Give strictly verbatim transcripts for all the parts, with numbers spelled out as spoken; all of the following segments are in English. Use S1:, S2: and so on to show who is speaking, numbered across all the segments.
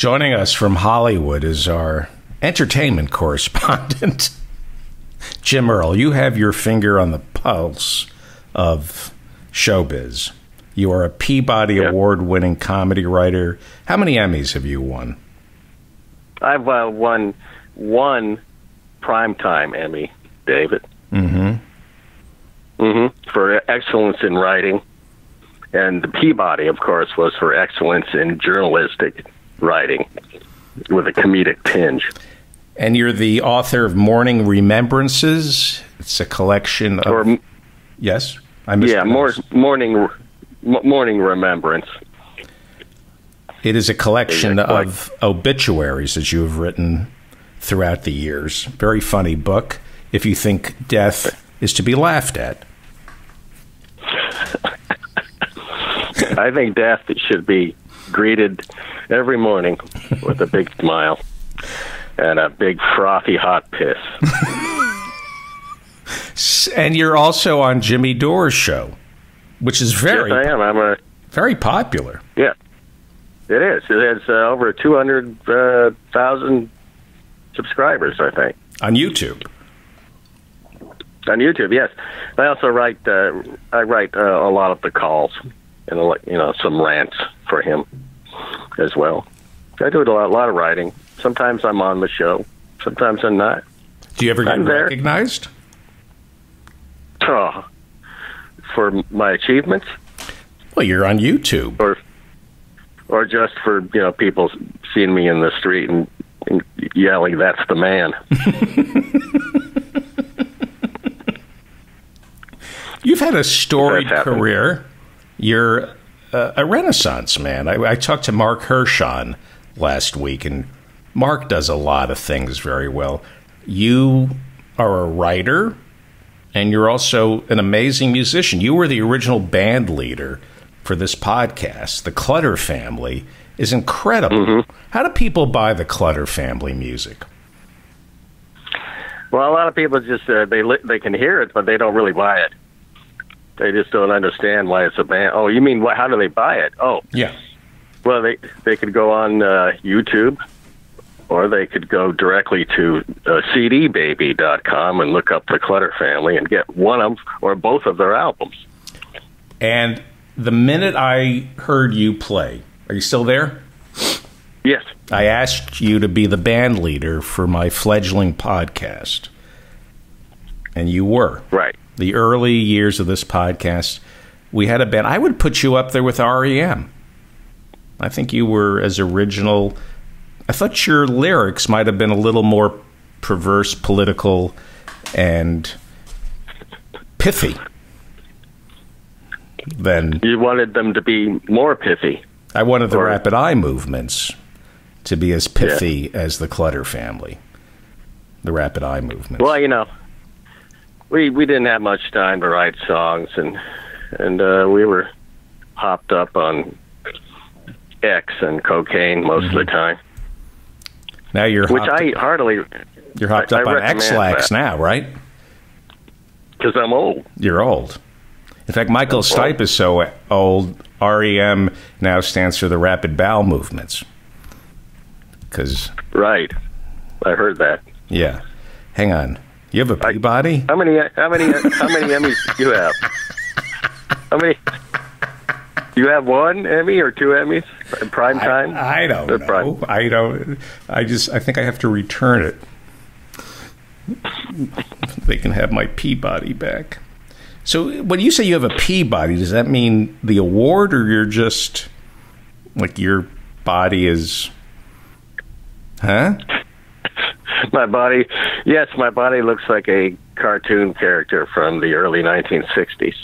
S1: Joining us from Hollywood is our entertainment correspondent, Jim Earl. You have your finger on the pulse of showbiz. You are a Peabody yep. Award-winning comedy writer. How many Emmys have you won?
S2: I've uh, won one Prime Time Emmy, David.
S1: Mm-hmm.
S2: Mm-hmm. For excellence in writing. And the Peabody, of course, was for excellence in journalistic writing with a comedic tinge.
S1: And you're the author of Morning Remembrances. It's a collection of... Or, yes? I
S2: yeah, more, morning, morning Remembrance.
S1: It is a collection of obituaries that you have written throughout the years. Very funny book, if you think death is to be laughed at.
S2: I think death should be greeted every morning with a big smile and a big frothy hot piss.
S1: And you're also on Jimmy Dore's show, which is very
S2: yes, I am. I'm a
S1: very popular.
S2: Yeah, it is. It has uh, over two hundred thousand subscribers, I think,
S1: on YouTube.
S2: On YouTube, yes. I also write. Uh, I write uh, a lot of the calls and you know some rants for him as well. I do a lot, a lot of writing. Sometimes I'm on the show. Sometimes I'm not.
S1: Do you ever get
S2: I'm
S1: recognized?
S2: Oh, for my achievements?
S1: Well, you're on YouTube,
S2: or or just for you know people seeing me in the street and, and yelling, "That's the man."
S1: You've had a storied career. You're uh, a Renaissance man. I, I talked to Mark Hershon last week, and Mark does a lot of things very well. You are a writer, and you're also an amazing musician. You were the original band leader for this podcast. The Clutter Family is incredible.
S2: Mm-hmm.
S1: How do people buy the Clutter Family music?
S2: Well, a lot of people just uh, they li- they can hear it, but they don't really buy it. They just don't understand why it's a band. Oh, you mean what, how do they buy it? Oh,
S1: yeah.
S2: Well, they they could go on uh, YouTube, or they could go directly to uh, C D baby dot com and look up the Clutter Family and get one of or both of their albums.
S1: And the minute I heard you play, are you still there?
S2: Yes.
S1: I asked you to be the band leader for my fledgling podcast, and you were.
S2: Right.
S1: The early years of this podcast, we had a band. I would put you up there with R E M. I think you were as original. I thought your lyrics might have been a little more perverse, political, and pithy than...
S2: You wanted them to be more pithy.
S1: I wanted the
S2: or,
S1: rapid eye movements to be as pithy yeah. as the Clutter Family. The rapid eye movements.
S2: Well, you know, we we didn't have much time to write songs, and and uh, we were hopped up on X and cocaine most mm-hmm. of the time.
S1: Now you're
S2: which
S1: hopped
S2: I
S1: up,
S2: hardly.
S1: You're hopped
S2: I,
S1: up
S2: I
S1: on X-Lax now, right?
S2: Because I'm old.
S1: You're old. In fact, Michael
S2: I'm
S1: Stipe
S2: old.
S1: is so old. R E M now stands for the rapid bowel movements. Because
S2: right, I heard that.
S1: Yeah. Hang on. You have a Peabody?
S2: I, how many? How many? How many Emmys do you have? How many? You have one Emmy or two Emmys? Prime Time?
S1: I, I don't
S2: or
S1: know.
S2: Prime?
S1: I don't. I just. I think I have to return it. They can have my Peabody back. So when you say you have a Peabody, does that mean the award, or you're just like your body is? Huh?
S2: My body, yes, my body looks like a cartoon character from the early nineteen sixties.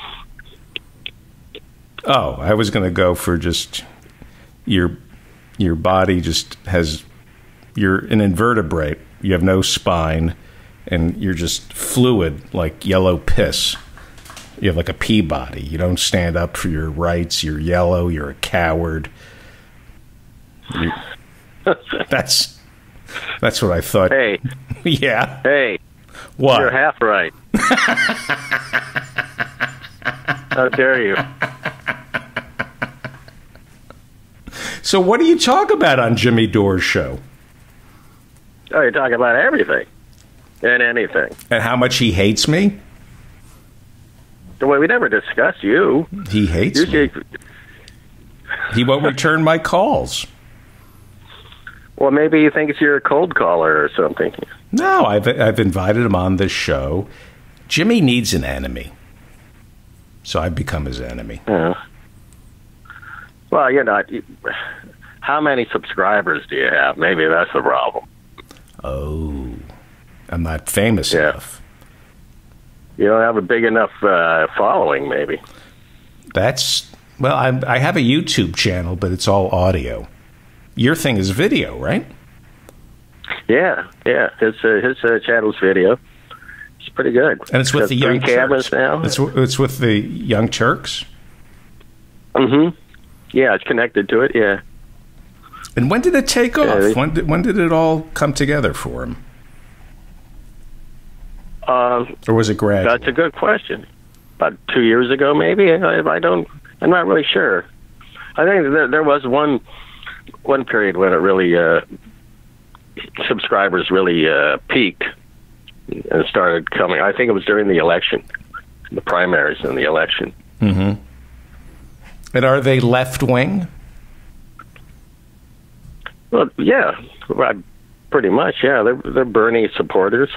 S1: Oh, I was going to go for just your your body just has, you're an invertebrate. You have no spine, and you're just fluid like yellow piss. You have like a Peabody. You don't stand up for your rights. You're yellow. You're a coward. You're, that's that's what I thought.
S2: Hey.
S1: Yeah.
S2: Hey.
S1: What?
S2: You're half right. How dare you?
S1: So what do you talk about on Jimmy Dore's show?
S2: Oh, you talk about everything and anything.
S1: And how much he hates me?
S2: Well, we never discuss you.
S1: He hates
S2: you,
S1: me. He won't return my calls.
S2: Well, maybe he thinks you're a cold caller or something.
S1: No, I've I've invited him on this show. Jimmy needs an enemy, so I've become his enemy.
S2: Yeah. Well, you're not. How many subscribers do you have? Maybe that's the problem.
S1: Oh, I'm not famous
S2: yeah.
S1: enough.
S2: You don't have a big enough uh, following, maybe.
S1: That's well, I I have a YouTube channel, but it's all audio. Your thing is video, right?
S2: Yeah, yeah. His uh, his uh, channel's video. It's pretty good.
S1: And it's with the Young
S2: three cameras now.
S1: It's it's with the Young Turks.
S2: Mm-hmm. Yeah, it's connected to it. Yeah.
S1: And when did it take off?
S2: Yeah, they,
S1: when did when did it all come together for him?
S2: Um,
S1: or was it gradual?
S2: That's a good question. About two years ago, maybe. I, I don't. I'm not really sure. I think there, there was one one period when it really uh, subscribers really uh, peaked and started coming. I think it was during the election, the primaries in the election.
S1: Mm-hmm. And are they left wing?
S2: Well, yeah, pretty much. Yeah, they're they're Bernie supporters.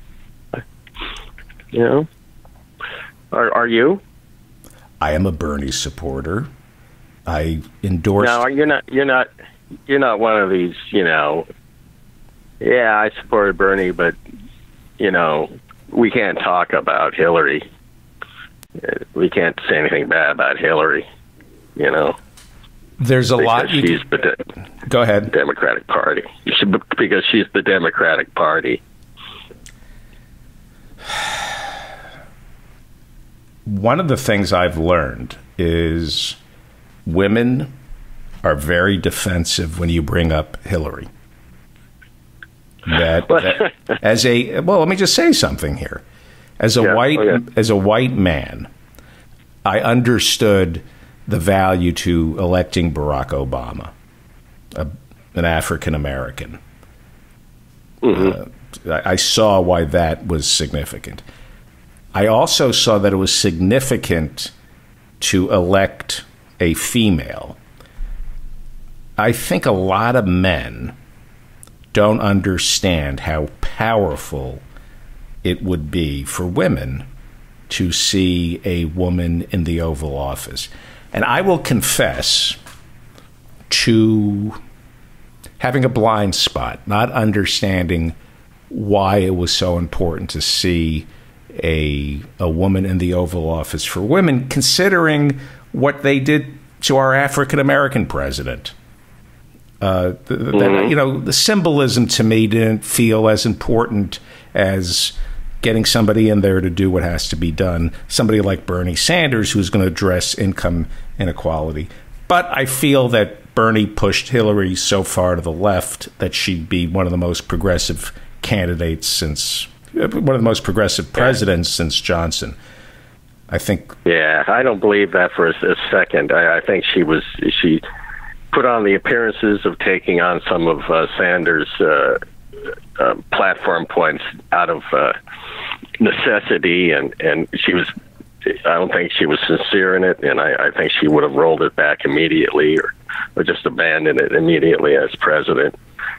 S2: You know, are are you?
S1: I am a Bernie supporter. I endorse.
S2: No, you're not. You're not. You're not one of these. You know. Yeah, I supported Bernie, but you know, we can't talk about Hillary. We can't say anything bad about Hillary. You know.
S1: There's a
S2: because
S1: lot. You
S2: she's
S1: can...
S2: the
S1: Go ahead.
S2: Democratic Party. Because she's the Democratic Party.
S1: One of the things I've learned is women are very defensive when you bring up Hillary. That, that as a well, let me just say something here. As a
S2: yeah,
S1: white
S2: okay.
S1: as a white man, I understood the value to electing Barack Obama, a, an African American.
S2: Mm-hmm.
S1: Uh, I, I saw why that was significant. I also saw that it was significant to elect a female. I think a lot of men don't understand how powerful it would be for women to see a woman in the Oval Office. And I will confess to having a blind spot, not understanding why it was so important to see a a woman in the Oval Office for women, considering what they did to our African American president. Uh, the, the,
S2: mm-hmm.
S1: You know, the symbolism to me didn't feel as important as getting somebody in there to do what has to be done. Somebody like Bernie Sanders, who's going to address income inequality. But I feel that Bernie pushed Hillary so far to the left that she'd be one of the most progressive candidates since, one of the most progressive presidents yeah. since Johnson. I think.
S2: Yeah, I don't believe that for a, a second. I, I think she was, she put on the appearances of taking on some of uh, Sanders' uh, uh, platform points out of uh, necessity, and, and she was, I don't think she was sincere in it, and I, I think she would have rolled it back immediately or, or just abandoned it immediately as president.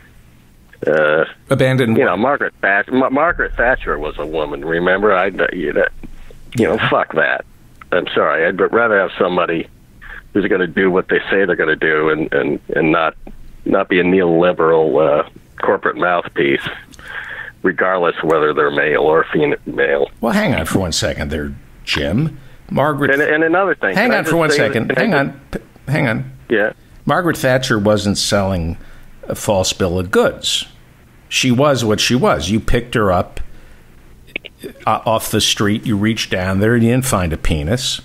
S2: Uh,
S1: Abandoned
S2: You
S1: what?
S2: know, Margaret Thatcher, Ma- Margaret Thatcher was a woman, remember? I, you know, you know, fuck that. I'm sorry. I'd rather have somebody who's going to do what they say they're going to do and, and, and not not be a neoliberal uh, corporate mouthpiece, regardless of whether they're male or female.
S1: Well, hang on for one second there, Jim. Margaret.
S2: And, and another thing.
S1: Hang on for one second.
S2: That,
S1: hang on. P- hang on.
S2: Yeah.
S1: Margaret Thatcher wasn't selling a false bill of goods. She was what she was. You picked her up uh, off the street. You reached down there and you didn't find a penis.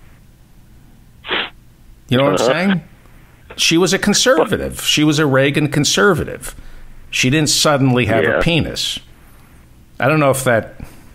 S1: You know what
S2: Uh-huh.
S1: I'm saying? She was a conservative. She was a Reagan conservative. She didn't suddenly have
S2: Yeah.
S1: a penis. I don't know if that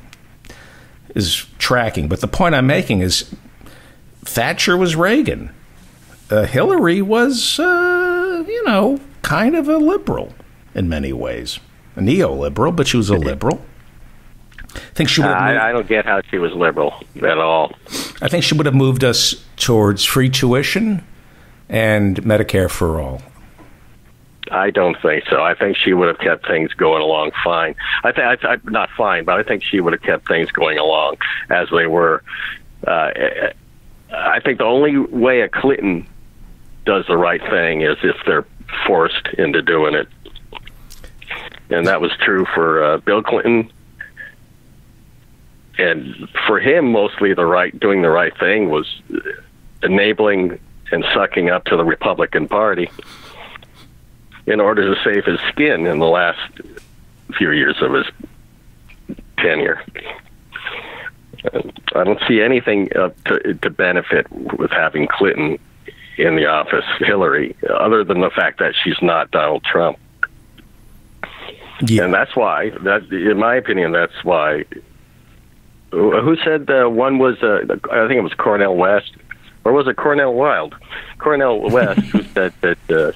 S1: is tracking, but the point I'm making is Thatcher was Reagan. Uh, Hillary was uh, you know, kind of a liberal in many ways. A neoliberal, but she was a liberal. I think she would have moved,
S2: I, I don't get how she was liberal at all.
S1: I think she would have moved us towards free tuition and Medicare for all.
S2: I don't think so. I think she would have kept things going along fine. I think I, I, not fine, but I think she would have kept things going along as they were. Uh, I think the only way a Clinton does the right thing is if they're forced into doing it, and that was true for uh, Bill Clinton. And for him, mostly the right doing the right thing was enabling and sucking up to the Republican Party in order to save his skin in the last few years of his tenure. I don't see anything uh, to, to benefit with having Clinton in the office, Hillary, other than the fact that she's not Donald Trump. Yeah. And that's why, that, in my opinion, that's why. Who said uh, one was, uh, I think it was Cornel West, or was it Cornel Wilde? Cornel West, who said that, uh,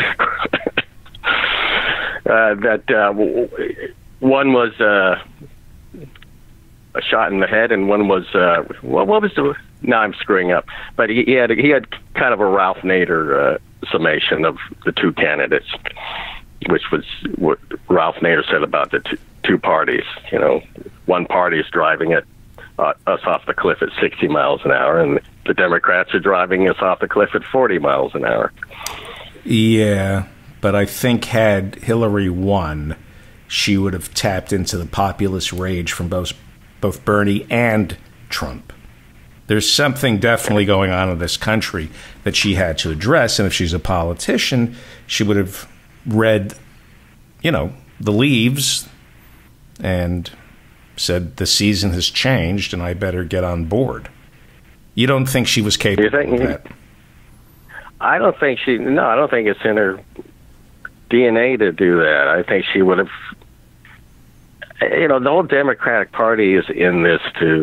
S2: uh, that uh, one was uh, a shot in the head, and one was, uh, what, what was the, no, I'm screwing up, but he, he had he had kind of a Ralph Nader uh, summation of the two candidates, which was what Ralph Nader said about the two, two parties. You know, one party is driving it, uh, us off the cliff at sixty miles an hour, and the Democrats are driving us off the cliff at forty miles an hour.
S1: Yeah, but I think had Hillary won, she would have tapped into the populist rage from both both Bernie and Trump. There's something definitely going on in this country that she had to address, and if she's a politician, she would have read, you know, the leaves and said the season has changed and I better get on board. You don't think she was capable
S2: think,
S1: of that?
S2: I don't think she, no, I don't think it's in her D N A to do that. I think she would have, you know, the whole Democratic Party is in this to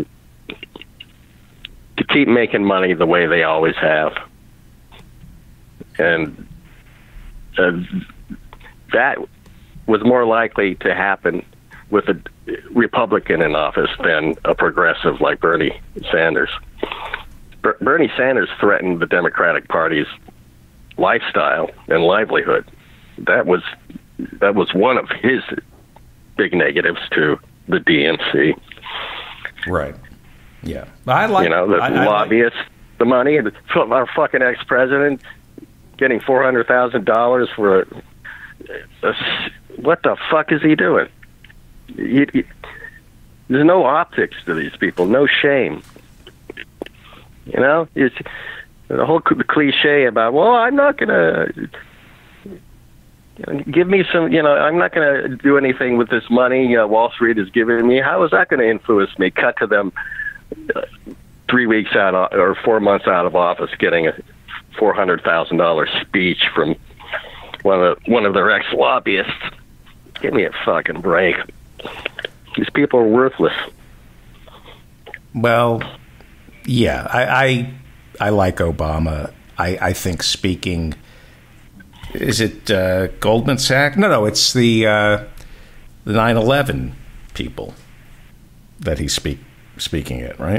S2: to keep making money the way they always have. And uh, that was more likely to happen with a Republican in office than a progressive like Bernie Sanders. Ber- Bernie Sanders threatened the Democratic Party's lifestyle and livelihood. That was that was one of his big negatives to the D N C.
S1: Right. Yeah. I like,
S2: you know, the
S1: I,
S2: lobbyists,
S1: I like,
S2: the money, our fucking ex-president getting four hundred thousand dollars for a, a, what the fuck is he doing? You, you, there's no optics to these people, no shame. You know, it's the whole cliche about, well, I'm not going to you know, give me some, you know, I'm not going to do anything with this money uh, Wall Street is giving me. How is that going to influence me? Cut to them uh, three weeks out of, or four months out of office getting a four hundred thousand dollars speech from one of the, one of their ex-lobbyists. Give me a fucking break. These people are worthless.
S1: Well, yeah, I I, I like Obama. I, I think speaking, is it uh, Goldman Sachs? No, no, it's the uh, the nine eleven people that he's speak, speaking at, right?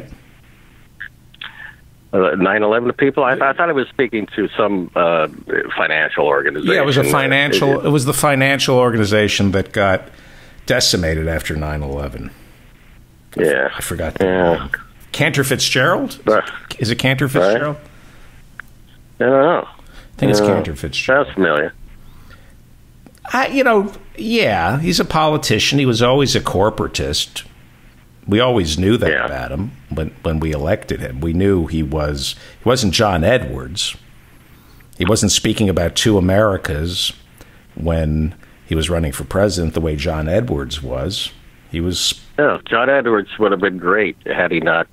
S2: Uh, nine eleven people? I, I thought he was speaking to some uh, financial organization.
S1: Yeah, it was a financial. It was the financial organization that got decimated after nine eleven.
S2: Yeah,
S1: I forgot the
S2: yeah.
S1: name. Cantor Fitzgerald?
S2: Uh,
S1: Is it Cantor Fitzgerald?
S2: Right? I don't know.
S1: I think it's Cantor Fitzgerald.
S2: Sounds familiar.
S1: I, you know, yeah, he's a politician. He was always a corporatist. We always knew that
S2: yeah.
S1: about him when, when we elected him. We knew he was, he wasn't John Edwards. He wasn't speaking about two Americas when he was running for president the way John Edwards was. He was...
S2: No, John Edwards would have been great had he not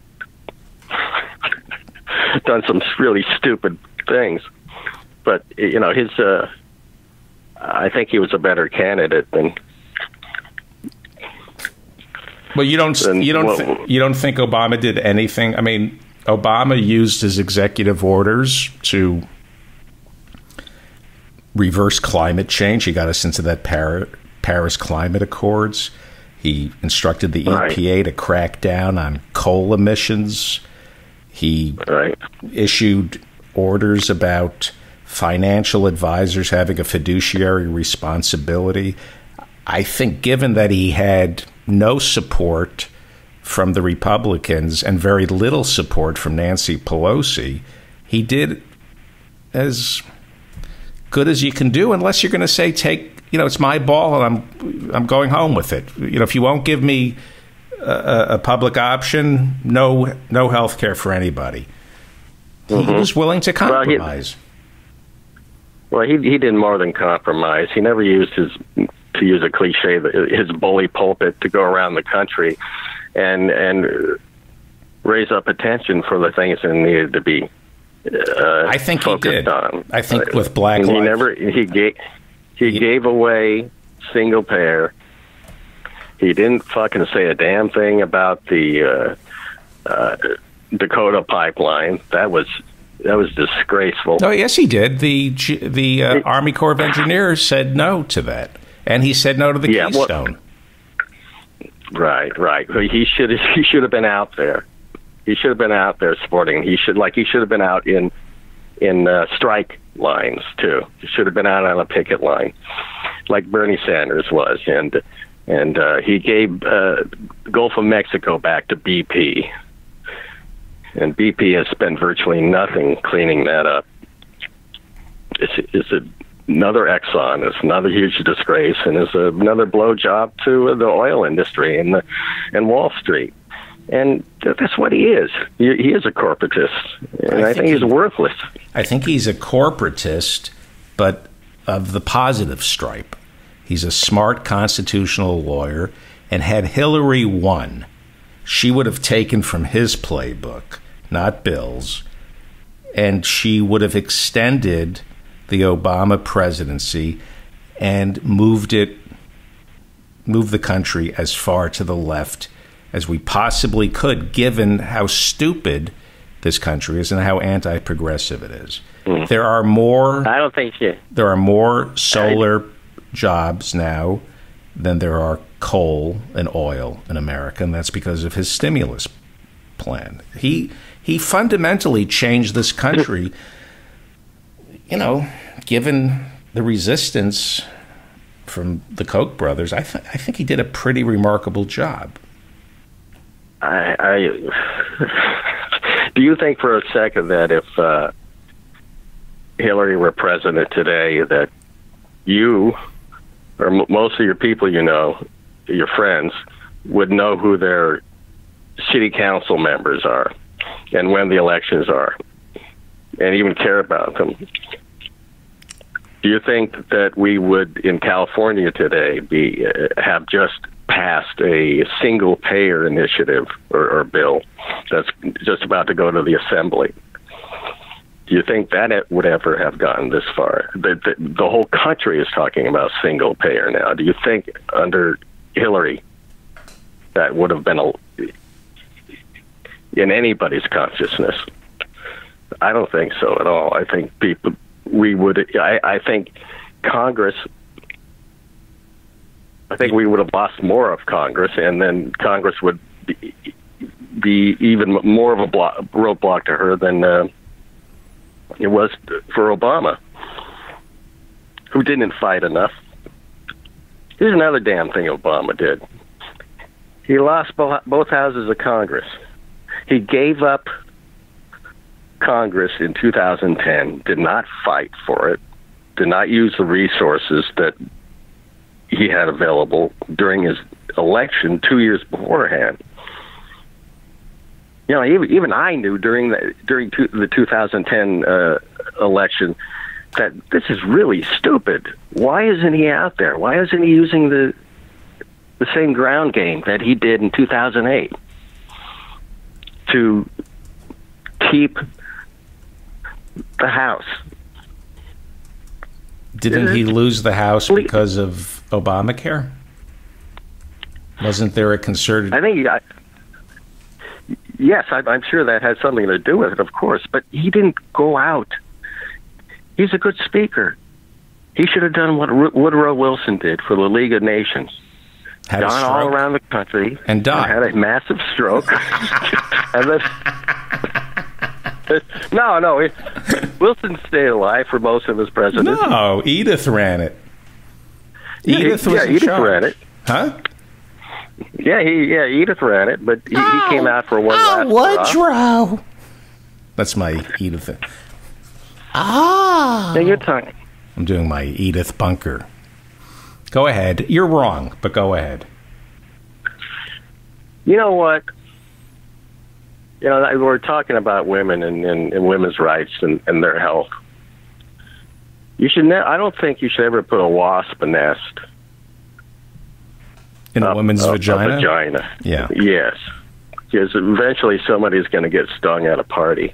S2: done some really stupid things. But, you know, his... Uh, I think he was a better candidate than...
S1: Well, you don't
S2: than,
S1: you don't
S2: well,
S1: th- you don't think Obama did anything? I mean, Obama used his executive orders to reverse climate change. He got us into that Par- Paris Climate Accords. He instructed the right. E P A to crack down on coal emissions. He
S2: right.
S1: issued orders about financial advisors having a fiduciary responsibility. I think given that he had no support from the Republicans and very little support from Nancy Pelosi, he did as good as you can do, unless you're going to say, take, you know, it's my ball and I'm I'm going home with it. You know, if you won't give me a, a public option, no no health care for anybody. Mm-hmm. He was willing to compromise.
S2: Well, he, well, he he did more than compromise. He never used his, to use a cliche, his bully pulpit to go around the country and and raise up attention for the things that needed to be uh,
S1: I think
S2: focused
S1: he did.
S2: on.
S1: I think with Black Lives,
S2: he never he gave he, he gave away single payer. He didn't fucking say a damn thing about the uh, uh, Dakota pipeline. That was that was disgraceful.
S1: Oh yes, he did. The the uh, Army Corps of Engineers said no to that, and he said no to the yeah, Keystone.
S2: Well, Right, right. He should he should have been out there. He should have been out there supporting. He should like he should have been out in in uh, strike lines too. He should have been out on a picket line, like Bernie Sanders was, and and uh, he gave uh, Gulf of Mexico back to B P, and B P has spent virtually nothing cleaning that up. It's it's a another Exxon. It's another huge disgrace, and it's another blowjob to the oil industry and the and Wall Street. And that's what he is. He, he is a corporatist, and I, I think, think he's he, worthless.
S1: I think he's a corporatist, but of the positive stripe. He's a smart constitutional lawyer, and had Hillary won, she would have taken from his playbook, not Bill's, and she would have extended the Obama presidency and moved it, moved the country as far to the left as we possibly could, given how stupid this country is and how anti-progressive it is. Mm. There are more.
S2: I don't think you.
S1: There are more solar I, jobs now than there are coal and oil in America, and that's because of his stimulus plan. He he fundamentally changed this country. You know, given the resistance from the Koch brothers, I, th- I think he did a pretty remarkable job.
S2: I, I do you think for a second that if uh, Hillary were president today, that you or m- most of your people, you know, your friends, would know who their city council members are and when the elections are, and even care about them? Do you think that we would, in California today, be uh, have just passed a single payer initiative or, or bill that's just about to go to the assembly? Do you think that it would ever have gotten this far? The, the, the whole country is talking about single payer now. Do you think under Hillary that would have been a, in anybody's consciousness? I don't think so at all. I think people, we would, I, I think Congress, I think we would have lost more of Congress, and then Congress would be, be even more of a block, roadblock to her than uh, it was for Obama, who didn't fight enough. Here's another damn thing Obama did. He lost bo- both houses of Congress. He gave up Congress in two thousand ten, did not fight for it, did not use the resources that he had available during his election two years beforehand. You know, even, even I knew during the during two, the two thousand ten uh, election that this is really stupid. Why isn't he out there? Why isn't he using the the same ground game that he did in two thousand eight to keep the House?
S1: Didn't he lose the House because of Obamacare? Wasn't there a concerted...
S2: I think he got... Yes, I, I'm sure that had something to do with it, of course, but he didn't go out. He's a good speaker. He should have done what Woodrow Wilson did for the League of Nations.
S1: Had
S2: Gone all around the country
S1: and died.
S2: And had a massive stroke. and then, no, no. It, Wilson stayed alive for most of his presidency.
S1: No, Edith ran it. Edith
S2: yeah,
S1: was
S2: yeah,
S1: in
S2: Edith
S1: charge.
S2: ran it.
S1: Huh?
S2: Yeah, he yeah Edith ran it, but he,
S1: oh,
S2: he came out for one
S1: oh,
S2: last
S1: Woodrow. That's my Edith. Ah.
S2: Oh. Take your time.
S1: I'm doing my Edith Bunker. Go ahead. You're wrong, but go ahead.
S2: You know what? You know, we're talking about women and, and, and women's rights and, and their health. You should. Ne- I don't think you should ever put a wasp nest
S1: in a
S2: up,
S1: woman's
S2: up,
S1: vagina.
S2: A vagina.
S1: Yeah.
S2: Yes. Because eventually somebody's going to get stung at a party.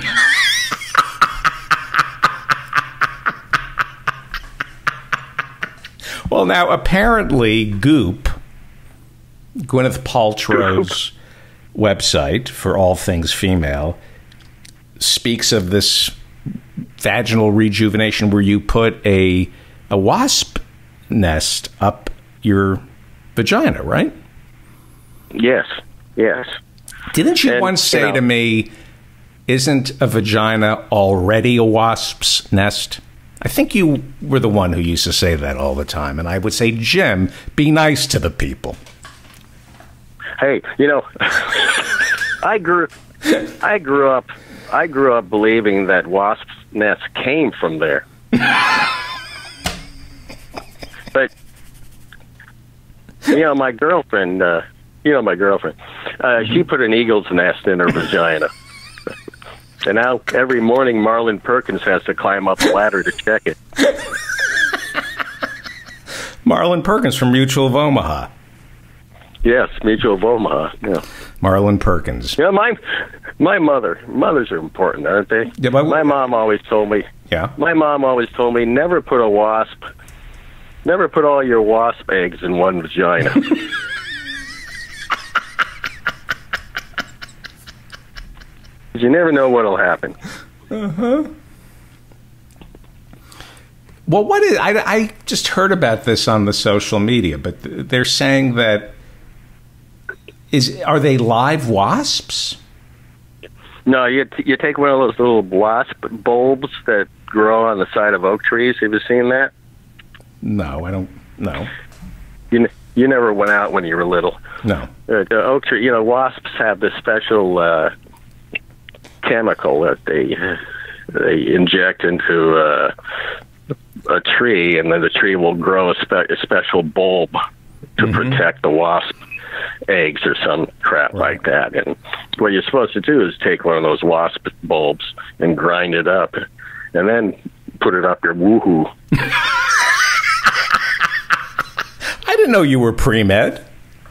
S1: Well, now, apparently, Goop, Gwyneth Paltrow's Goop. website for all things female, speaks of this vaginal rejuvenation where you put a a wasp nest up your vagina, right?
S2: Yes, yes.
S1: Didn't you
S2: and,
S1: once say you know, to me, isn't a vagina already a wasp's nest? I think you were the one who used to say that all the time. And I would say, Jim, be nice to the people.
S2: Hey, you know, I grew I grew up I grew up believing that wasp nests came from there. But you know, my girlfriend uh, you know my girlfriend. Uh, she put an eagle's nest in her vagina. And now every morning Marlon Perkins has to climb up the ladder to check it.
S1: Marlon Perkins from Mutual of Omaha.
S2: Yes, Mutual of Omaha. Yeah.
S1: Marlon Perkins.
S2: Yeah, my my mother. Mothers are important, aren't they?
S1: Yeah, but,
S2: my mom always told me.
S1: Yeah.
S2: My mom always told me never put a wasp, never put all your wasp eggs in one vagina. You never know what'll happen.
S1: Uh-huh. Well, what is... I, I just heard about this on the social media, but they're saying that... is Are they live wasps?
S2: No, you you take one of those little wasp bulbs that grow on the side of oak trees. Have you seen that?
S1: No, I don't... No.
S2: You, you never went out when you were little.
S1: No.
S2: Uh, the oak tree, you know, wasps have this special... Uh, chemical that they they inject into uh, a tree, and then the tree will grow a, spe- a special bulb to mm-hmm. protect the wasp eggs or some crap right. like that. And what you're supposed to do is take one of those wasp bulbs and grind it up, and then put it up your woohoo.
S1: I didn't know you were pre-med.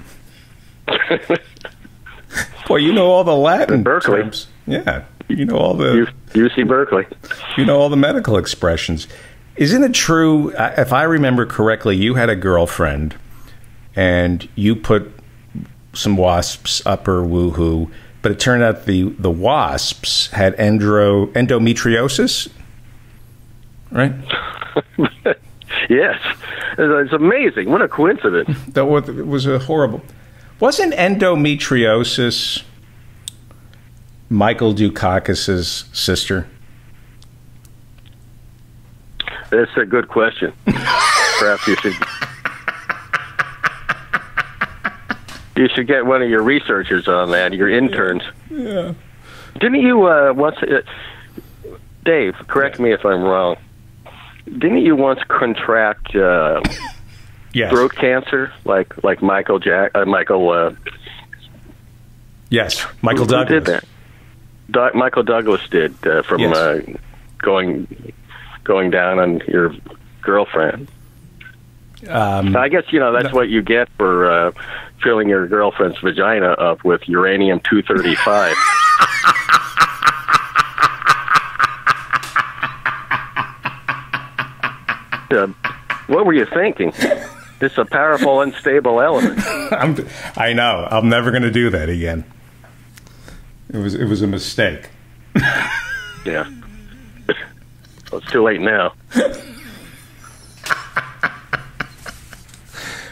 S1: Boy, you know all the Latin
S2: in Berkeley.
S1: terms. Yeah, you know all the...
S2: U C Berkeley.
S1: You know all the medical expressions. Isn't it true, if I remember correctly, you had a girlfriend and you put some wasps up her woohoo, but it turned out the, the wasps had endro, endometriosis? Right?
S2: Yes. It's amazing. What a coincidence.
S1: That was a horrible... Wasn't endometriosis Michael Dukakis's sister?
S2: That's a good question. Perhaps you should you should get one of your researchers on that, your interns.
S1: Yeah.
S2: Didn't you uh, once, uh, Dave? Correct yeah. me if I'm wrong. Didn't you once contract uh,
S1: yes.
S2: throat cancer, like like Michael Jack, uh, Michael? Uh,
S1: yes, Michael
S2: who,
S1: Douglas
S2: who did that. Do- Michael Douglas did uh, from
S1: yes.
S2: uh, going going down on your girlfriend. Um, I guess you know that's no. what you get for uh, filling your girlfriend's vagina up with uranium two thirty-five. uh, what were you thinking? It's a powerful, unstable element.
S1: I'm, I know. I'm never going to do that again. It was it was a mistake.
S2: Yeah. Well, it's too late now.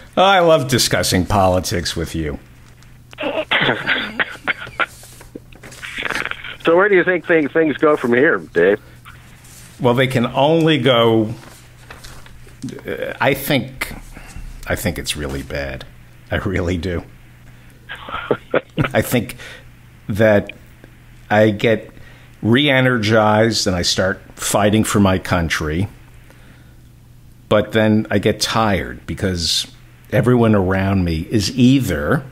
S1: Oh, I love discussing politics with you.
S2: So where do you think things, things go from here, Dave?
S1: Well, they can only go... Uh, I think... I think it's really bad. I really do. I think that I get re-energized and I start fighting for my country. But then I get tired because everyone around me is either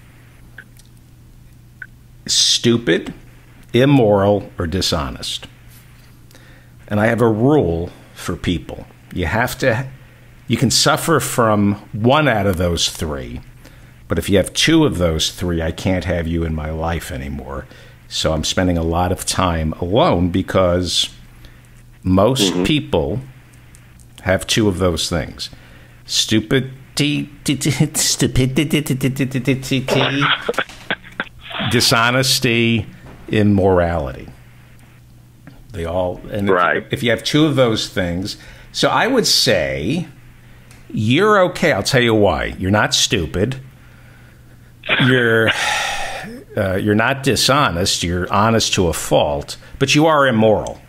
S1: stupid, immoral, or dishonest. And I have a rule for people. You have to, you can suffer from one out of those three, but if you have two of those three, I can't have you in my life anymore. So I'm spending a lot of time alone because most mm-hmm. people have two of those things. Stupid, stupidity, dishonesty, immorality. They all, and
S2: right.
S1: if, if you have two of those things, so I would say you're okay. I'll tell you why. You're not stupid. You're uh, you're not dishonest. You're honest to a fault, but you are immoral.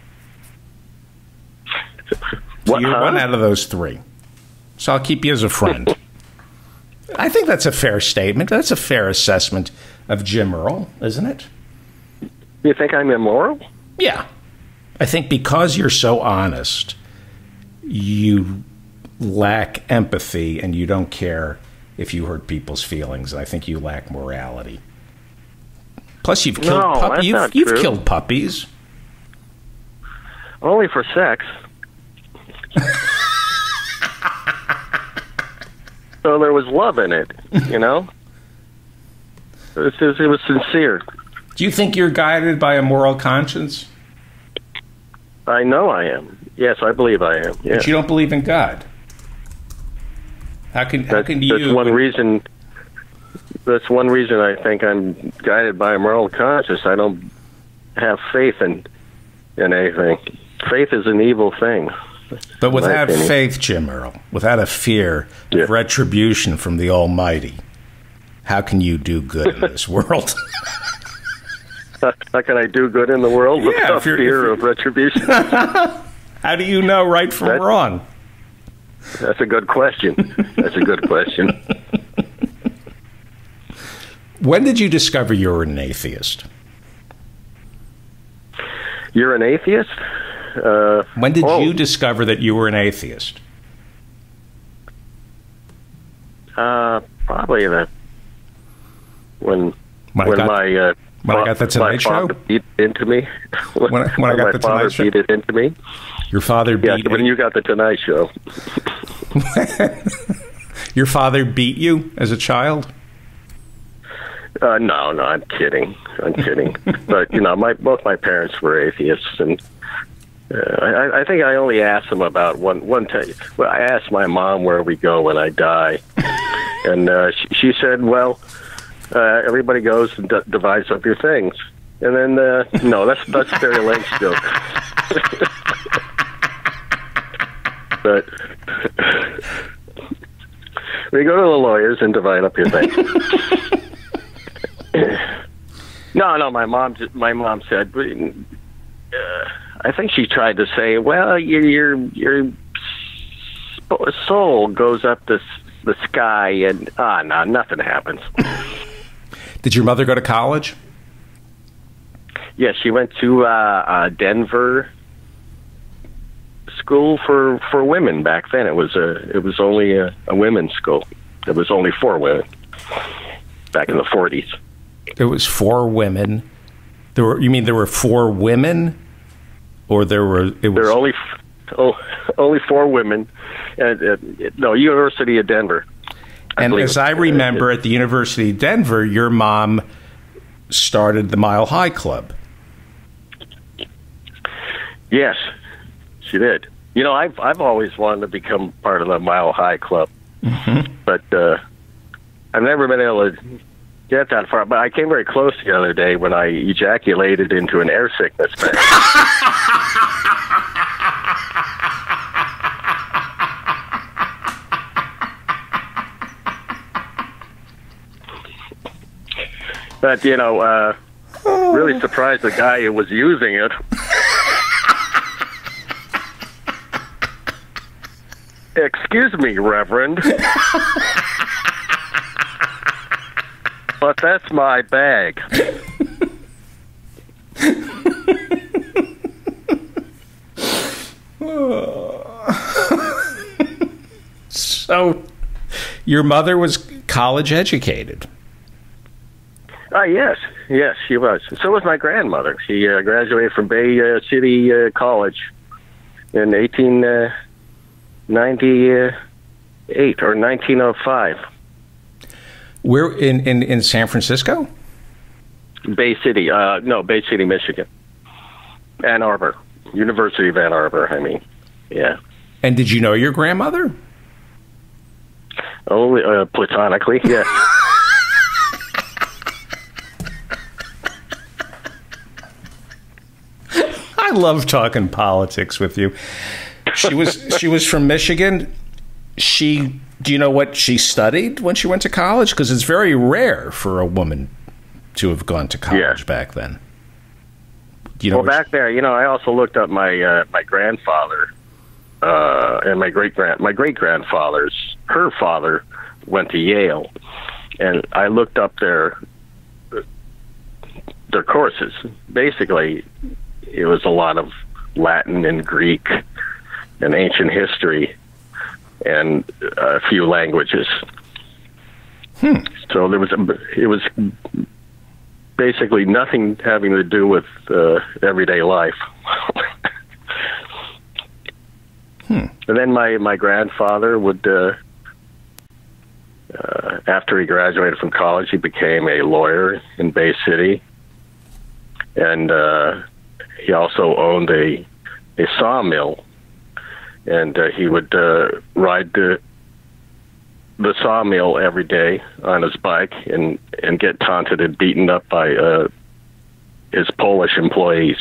S1: So
S2: what,
S1: you're
S2: huh?
S1: one out of those three. So I'll keep you as a friend. I think that's a fair statement. That's a fair assessment of Jim Earl, isn't it?
S2: You think I'm immoral?
S1: Yeah. I think because you're so honest, you lack empathy and you don't care if you hurt people's feelings. I think you lack morality. Plus, you've killed
S2: no,
S1: pup-
S2: that's
S1: you've,
S2: not
S1: you've
S2: true.
S1: killed puppies.
S2: Only for sex. So there was love in it, you know? It was, it was sincere.
S1: Do you think you're guided by a moral conscience?
S2: I know I am. Yes, I believe I am. Yeah.
S1: But you don't believe in God. How can how
S2: That,
S1: can you?
S2: That's one reason. That's one reason I think I'm guided by a moral conscience. I don't have faith in in anything. Faith is an evil thing.
S1: But without faith, Jim Earl, without a fear
S2: yeah.
S1: of retribution from the Almighty, how can you do good in this world?
S2: How can I do good in the world
S1: Yeah,
S2: without
S1: if you're-
S2: fear
S1: if
S2: of retribution?
S1: How do you know right from
S2: That-
S1: wrong?
S2: That's a good question. That's a good question.
S1: When did you discover you were an atheist?
S2: You're an atheist? Uh,
S1: When did
S2: oh,
S1: you discover that you were an atheist?
S2: Uh, probably that when
S1: When I
S2: when
S1: got-
S2: my uh,
S1: when I got the
S2: my
S1: Tonight Show?
S2: father beat it into me.
S1: When I- when I got
S2: my
S1: the
S2: father
S1: Tonight Show?
S2: beat it into me.
S1: Your father
S2: Yeah,
S1: beat
S2: when you got the Tonight Show.
S1: Your father beat you as a child?
S2: Uh, no, no, I'm kidding. I'm kidding. But you know, my both my parents were atheists, and uh, I, I think I only asked them about one one time. Well, I asked my mom where we go when I die, and uh, she, she said, "Well, uh, everybody goes and d- divides up your things." And then, uh, no, that's that's Barry Lake's joke. But we go to the lawyers and divide up your things. No, no. My mom, my mom said. Uh, I think she tried to say, "Well, your your your soul goes up the the sky, and ah, no, nothing happens."
S1: Did your mother go to college?
S2: Yes, she went to uh, uh, Denver School for, for women. Back then, it was a it was only a, a women's school. It was only for women. Back in the forties.
S1: There was four women. There were. You mean there were four women, or there were? It was,
S2: There were only oh, only four women. At, at, no, University of Denver. I
S1: and
S2: believe
S1: as
S2: it.
S1: I remember, at the University of Denver, your mom started the Mile High Club.
S2: Yes, she did. You know, I've I've always wanted to become part of the Mile High Club,
S1: Mm-hmm.
S2: but uh, I've never been able to get that far. But I came very close the other day when I ejaculated into an air sickness bag. But, you know, uh, really surprised the guy who was using it. Excuse me, Reverend. But that's my bag.
S1: So, your mother was college educated.
S2: Ah, uh, yes, yes, she was. So was my grandmother. She uh, graduated from Bay uh, City uh, College in eighteen ninety-eight or nineteen oh five.
S1: We're in, in, in San Francisco?
S2: Bay City. Uh, no, Bay City, Michigan. Ann Arbor. University of Ann Arbor, I mean. Yeah.
S1: And did you know your grandmother?
S2: Oh, uh, platonically, yeah.
S1: I love talking politics with you. She was she was from Michigan. She do you know what she studied when she went to college? Because it's very rare for a woman to have gone to college
S2: yeah.
S1: back then. Do you know
S2: well, back she, there, you know, I also looked up my uh, my grandfather uh, and my great grand my great grandfather's her father went to Yale, and I looked up their their courses. Basically, it was a lot of Latin and Greek and ancient history and a few languages.
S1: Hmm.
S2: So there was a, it was basically nothing having to do with uh, everyday life.
S1: hmm.
S2: And then my, my grandfather would, uh, uh, after he graduated from college, he became a lawyer in Bay City. And uh, he also owned a, a sawmill. And uh, he would uh, ride the the sawmill every day on his bike and, and get taunted and beaten up by uh, his Polish employees.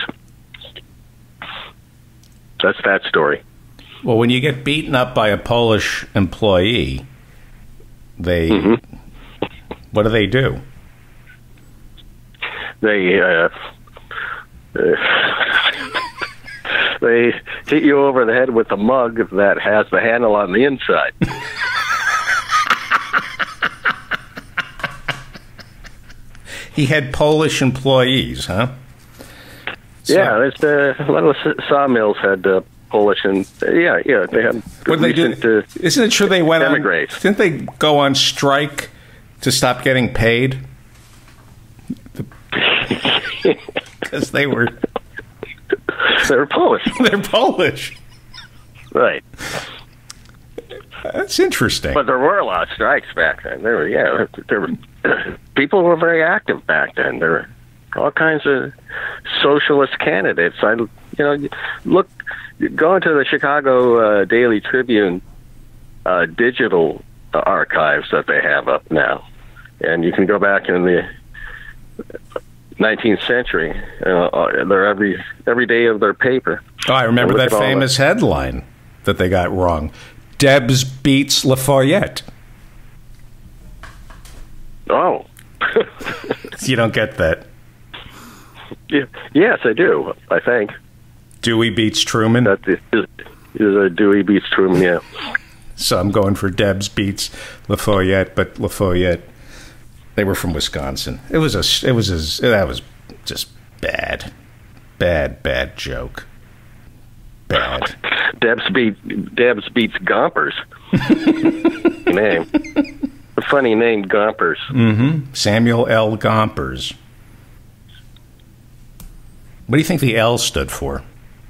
S2: That's that story.
S1: Well, when you get beaten up by a Polish employee, they
S2: mm-hmm.
S1: what do they do?
S2: They uh, uh, they hit you over the head with a mug that has the handle on the inside.
S1: He had Polish employees, huh?
S2: So, yeah, there's uh, a lot of sawmills had uh, Polish, and uh, yeah, yeah, they had.
S1: What they do? Uh, Isn't it true they went
S2: emigrate.
S1: on? Didn't they go on strike to stop getting paid? Because they were.
S2: They were Polish.
S1: They're Polish.
S2: Right.
S1: That's interesting.
S2: But there were a lot of strikes back then. There were, yeah, there were people were very active back then. There were all kinds of socialist candidates. I, you know, look, go into the Chicago uh, Daily Tribune uh, digital uh, archives that they have up now, and you can go back in the nineteenth century. Uh, they're every every day of their paper.
S1: Oh, I remember that famous that. headline that they got wrong. Debs beats Lafayette.
S2: Oh.
S1: You don't get that.
S2: Yeah, yes, I do, I think.
S1: Dewey beats Truman?
S2: That is, is a Dewey beats Truman, yeah.
S1: So I'm going for Debs beats Lafayette, but Lafayette, they were from Wisconsin. It was a, it was a, that was just bad. Bad, bad joke. Bad.
S2: Debs beat Debs beats Gompers. Name. A funny name, Gompers.
S1: Mm-hmm. Samuel L. Gompers. What do you think the L stood for?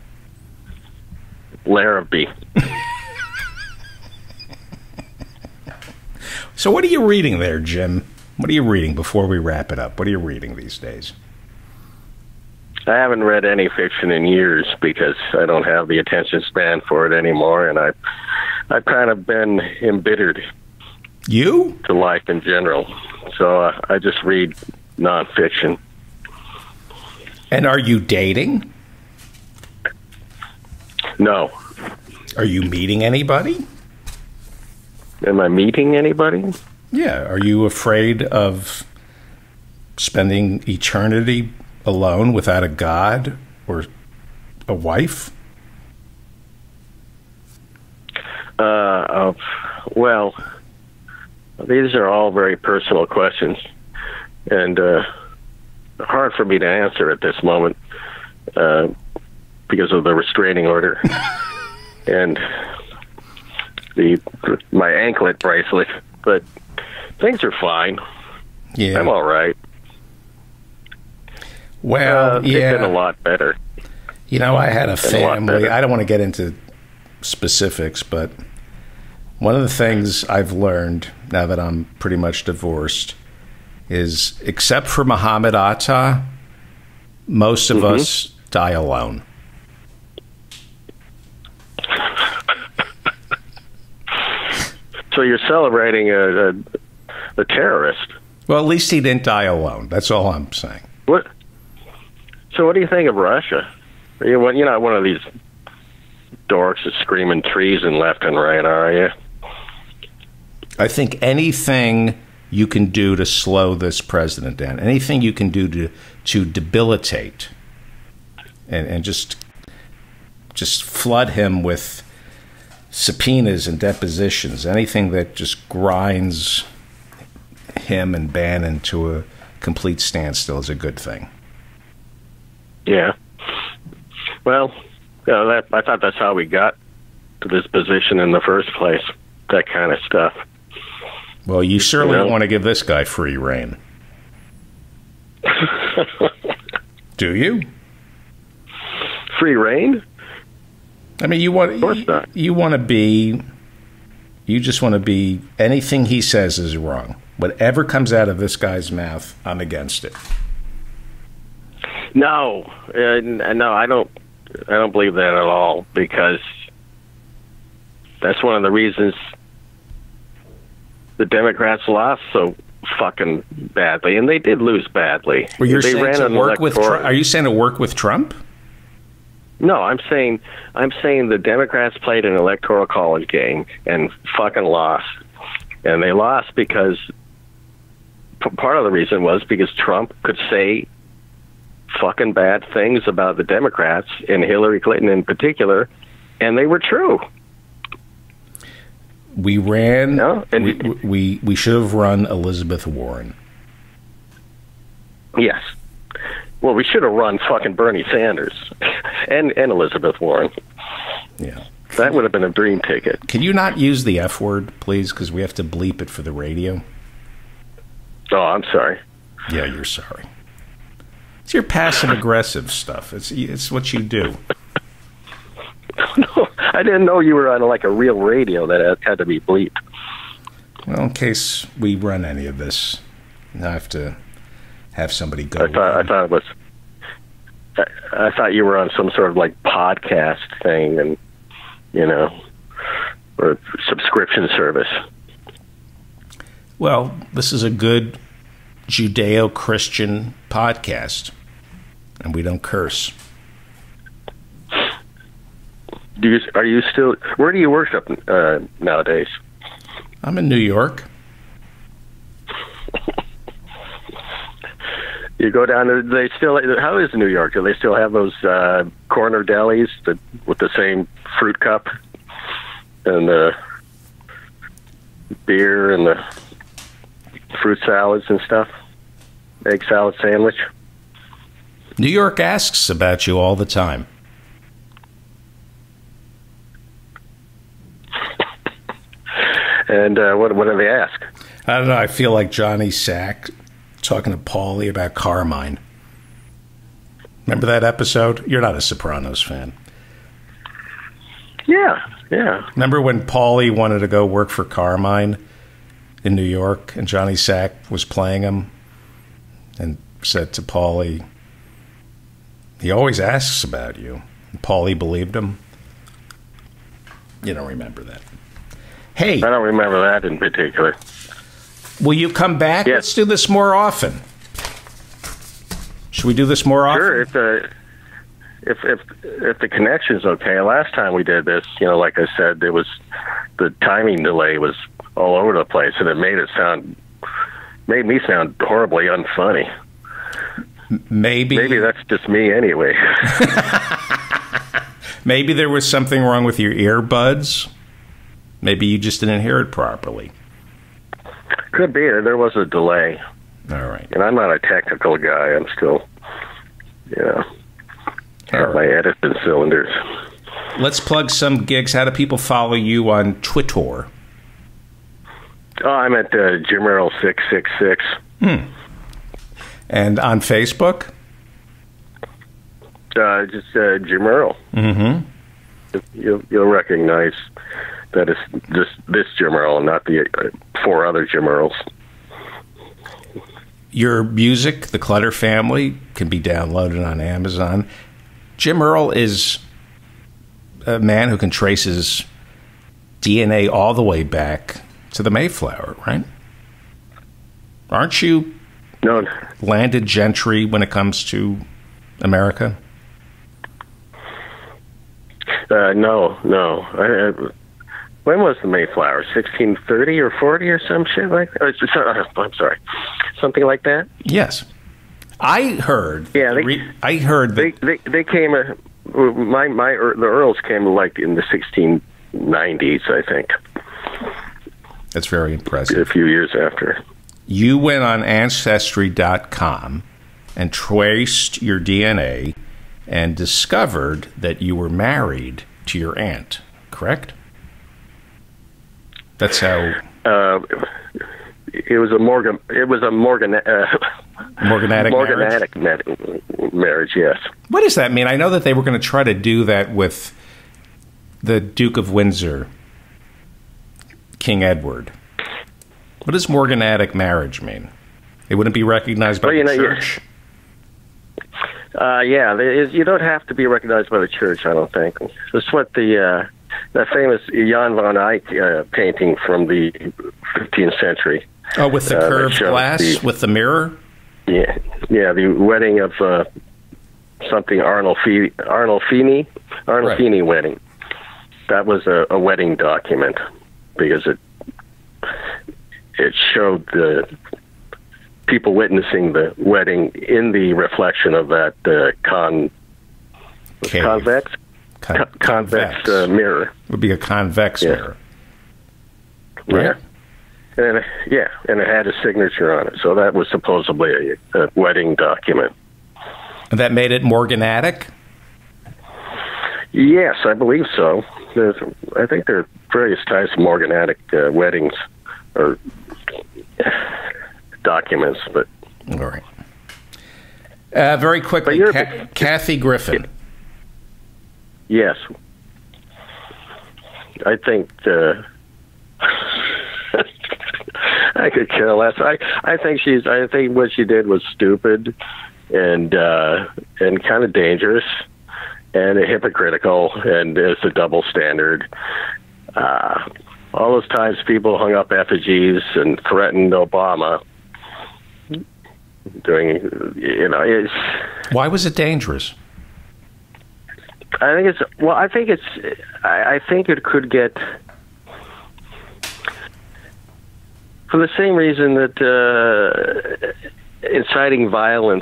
S2: Larrabee.
S1: So what are you reading there, Jim? What are you reading before we wrap it up? What are you reading these days?
S2: I haven't read any fiction in years because I don't have the attention span for it anymore, and I've, I've kind of been embittered.
S1: You?
S2: To life in general. So uh, I just read nonfiction.
S1: And are you dating?
S2: No.
S1: Are you meeting anybody?
S2: Am I meeting anybody?
S1: Yeah. Are you afraid of spending eternity alone without a god or a wife?
S2: Uh, uh, well, these are all very personal questions, and uh, hard for me to answer at this moment uh, because of the restraining order and the my anklet bracelet. But things are fine.
S1: Yeah,
S2: I'm all right.
S1: Well,
S2: uh,
S1: yeah,
S2: it's been a lot better.
S1: You know, I had a
S2: a lot
S1: family.
S2: better.
S1: I don't want to get into specifics, but one of the things I've learned now that I'm pretty much divorced is, except for Muhammad Atta, most of
S2: Mm-hmm.
S1: us die alone.
S2: So you're celebrating a, a, a terrorist.
S1: Well, at least he didn't die alone. That's all I'm saying.
S2: What? So what do you think of Russia? You you're not one of these dorks that's screaming treason left and right, are you?
S1: I think anything you can do to slow this president down, anything you can do to to debilitate and, and just just flood him with subpoenas and depositions, anything that just grinds him and Bannon to a complete standstill is a good thing.
S2: Yeah. Well, you know, that, I thought that's how we got to this position in the first place, that kind of stuff.
S1: Well, you certainly
S2: You know?
S1: don't want to give this guy free rein. Do you?
S2: Free reign?
S1: I mean, you want
S2: Of course not.
S1: you want to be you just want to be anything he says is wrong. Whatever comes out of this guy's mouth, I'm against it.
S2: No, uh, no, I don't. I don't believe that at all, because that's one of the reasons the Democrats lost so fucking badly, and they did lose badly.
S1: Well, you're
S2: they
S1: saying to
S2: an
S1: work with
S2: electoral-
S1: Trump? Are you saying to work with Trump?
S2: No, I'm saying I'm saying the Democrats played an electoral college game and fucking lost, and they lost because p- part of the reason was because Trump could say fucking bad things about the Democrats and Hillary Clinton in particular, and they were true.
S1: We ran.
S2: No, and-
S1: we, we we should have run Elizabeth Warren.
S2: Yes. Well, we should have run fucking Bernie Sanders and, and Elizabeth Warren.
S1: Yeah.
S2: That would have been a dream ticket.
S1: Can you not use the F word, please? Because we have to bleep it for the radio.
S2: Oh, I'm sorry.
S1: Yeah, you're sorry. It's your passive aggressive stuff. It's it's what you do.
S2: No, I didn't know you were on like a real radio that had to be bleeped.
S1: Well, in case we run any of this, I have to have somebody go.
S2: I thought I thought it was. I, I thought you were on some sort of like podcast thing, and you know, or subscription service.
S1: Well, this is a good Judeo-Christian podcast, and we don't curse.
S2: Do you are you still? Where do you worship uh, nowadays?
S1: I'm in New York.
S2: You go down there. They still. How is New York? Do they still have those uh, corner delis that, with the same fruit cup and the beer and the fruit salads and stuff? Egg salad sandwich.
S1: New York asks about you all the time.
S2: And uh, what what do they ask?
S1: I don't know. I feel like Johnny Sack talking to Paulie about Carmine. Remember that episode? You're not a Sopranos fan.
S2: Yeah, yeah.
S1: Remember when Paulie wanted to go work for Carmine in New York, and Johnny Sack was playing him, and said to Paulie, "He always asks about you." And Paulie believed him. You don't remember that. Hey,
S2: I don't remember that in particular.
S1: will you come back?
S2: Yes.
S1: Let's do this more often. Should we do this more often?
S2: Sure, if the if if if the connection's okay. Last time we did this, you know, like I said, there was the timing delay was all over the place, and it made it sound made me sound horribly unfunny.
S1: Maybe.
S2: Maybe that's just me anyway.
S1: Maybe there was something wrong with your earbuds. Maybe you just didn't hear it properly.
S2: Could be. There was a delay.
S1: All right.
S2: And I'm not a technical guy. I'm still, you know, have my editing cylinders.
S1: Let's plug some gigs. How do people follow you on Twitter?
S2: Oh, I'm at uh, Jim Earl six six six.
S1: Hmm. And on Facebook?
S2: Uh, just uh, Jim Earl.
S1: Mm-hmm.
S2: You'll, you'll recognize that it's just this Jim Earl and not the uh, four other Jim Earls.
S1: Your music, The Clutter Family, can be downloaded on Amazon. Jim Earl is a man who can trace his D N A all the way back to the Mayflower, right? Aren't you
S2: no
S1: landed gentry when it comes to America?
S2: Uh, no, no. I, I, when was the Mayflower? sixteen thirty or forty or some shit like that? Uh, I'm sorry. Something like that?
S1: Yes. I heard.
S2: Yeah, they,
S1: I heard that.
S2: They, they, they came, uh, my, my, the Earls came like in the sixteen nineties, I think.
S1: That's very impressive.
S2: A few years after.
S1: You went on Ancestry dot com and traced your D N A and discovered that you were married to your aunt, correct? That's how.
S2: Uh, it was a Morgan. It was a Morgan. Uh,
S1: Morganatic,
S2: Morganatic
S1: marriage?
S2: marriage. marriage. Yes.
S1: What does that mean? I know that they were going to try to do that with the Duke of Windsor, King Edward. What does morganatic marriage mean? It wouldn't be recognized by well, the know, church.
S2: Uh, yeah, is, you don't have to be recognized by the church, I don't think. That's what the uh, that famous Jan van Eyck uh, painting from the fifteenth century.
S1: Oh, with the
S2: uh,
S1: curved glass, the, with the mirror?
S2: Yeah, yeah, the wedding of uh, something Arnolfini, Arnolfini, Arnolfini right. wedding. That was a, a wedding document because it it showed the people witnessing the wedding in the reflection of that uh, con
S1: Cave.
S2: convex
S1: Con-
S2: Con- convex,
S1: convex.
S2: Uh, mirror.
S1: It would be a convex
S2: yeah.
S1: mirror.
S2: Right? Yeah. And yeah, and it had a signature on it, so that was supposedly a, a wedding document.
S1: And that made it morganatic?
S2: Yes, I believe so. There's, I think there are various types of morganatic uh, weddings or documents, but
S1: all right. Uh, very quickly, Ca- Kathy Griffin.
S2: Yes, I think. Uh, I could care less. I, I think she's. I think what she did was stupid, and uh, and kind of dangerous, and hypocritical, and it's a double standard. Uh, all those times people hung up effigies and threatened Obama. Doing, you know, it's.
S1: Why was it dangerous?
S2: I think it's. Well, I think it's. I, I think it could get. For the same reason that uh, inciting violence,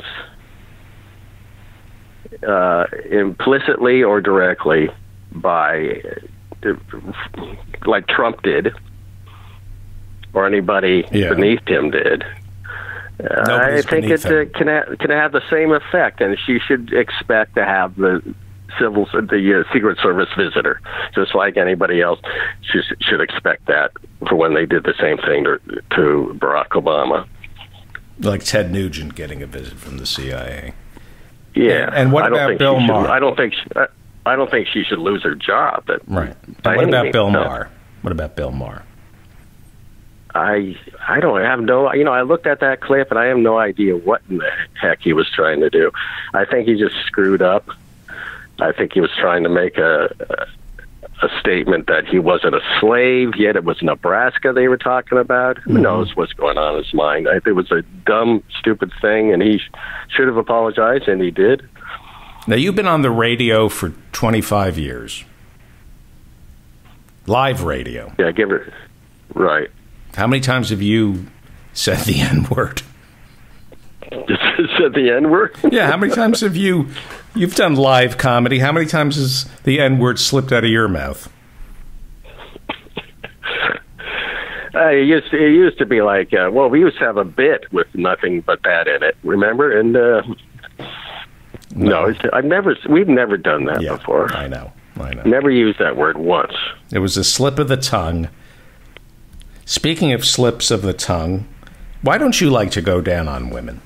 S2: uh, implicitly or directly, by uh, like Trump did, or anybody
S1: yeah.
S2: beneath him did. Uh, I think it uh, can ha- can have the same effect, and she should expect to have the civil the uh, Secret Service visitor, just like anybody else. She should expect that for when they did the same thing to, to Barack Obama,
S1: like Ted Nugent getting a visit from the C I A.
S2: Yeah,
S1: and what about Bill Maher?
S2: Should, I don't think she, I don't think she should lose her job. But
S1: right. And what about Bill Maher? What about Bill Maher?
S2: I I don't have no, you know, I looked at that clip and I have no idea what in the heck he was trying to do. I think he just screwed up. I think he was trying to make a, a a statement that he wasn't a slave, yet it was Nebraska they were talking about. Who mm-hmm. knows what's going on in his mind? I, it was a dumb, stupid thing, and he sh- should have apologized, and he did.
S1: Now, you've been on the radio for twenty-five years. Live radio.
S2: Yeah, give it, right.
S1: How many times have you said the N-word?
S2: Said the N word.
S1: Yeah, how many times have you you've done live comedy? How many times has the N word slipped out of your mouth?
S2: Uh, it used to, it used to be like, uh, well, we used to have a bit with nothing but that in it. Remember? And uh, no, no it's, I've never. We've never done that
S1: yeah,
S2: before.
S1: I know. I know.
S2: Never used that word once.
S1: It was a slip of the tongue. Speaking of slips of the tongue, why don't you like to go down on women?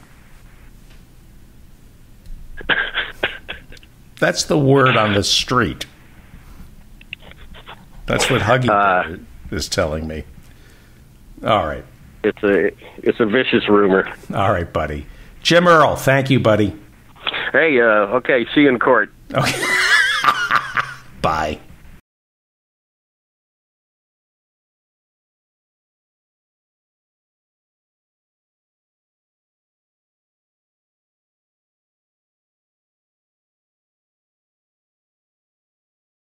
S1: That's the word on the street. That's what Huggy uh, is telling me. All right.
S2: It's a it's a vicious rumor.
S1: All right, buddy. Jim Earl, thank you, buddy.
S2: Hey, uh, okay, see you in court.
S1: Okay. Bye.